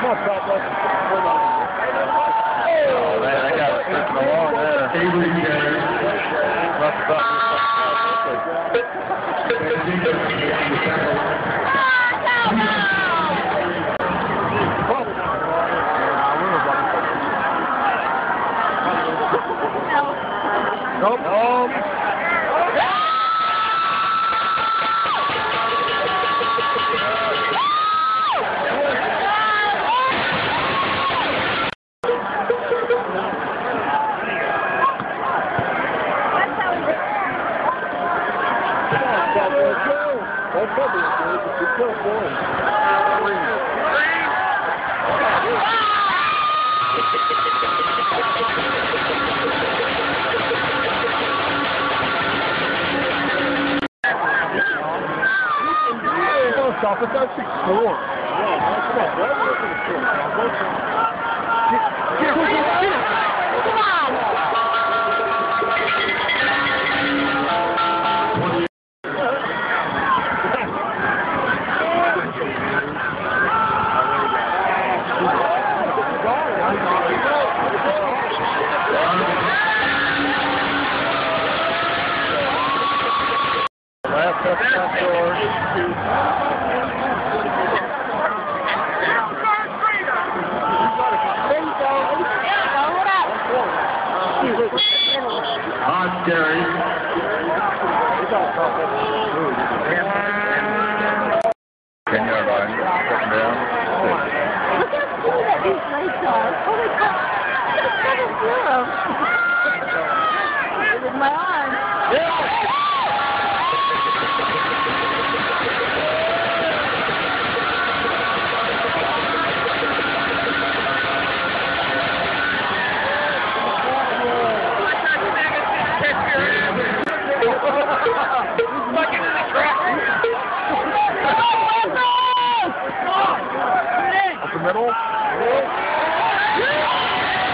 Oh, man, I got it sitting along there. Avery carries. Rough button. Nope. Nope. Stop it, that's 6-4. Last touchdown score. Hodge carries. 10-yard line. Second down. Look how cool that these lights are. Holy crap. I just feel them. With my arm. Up the middle.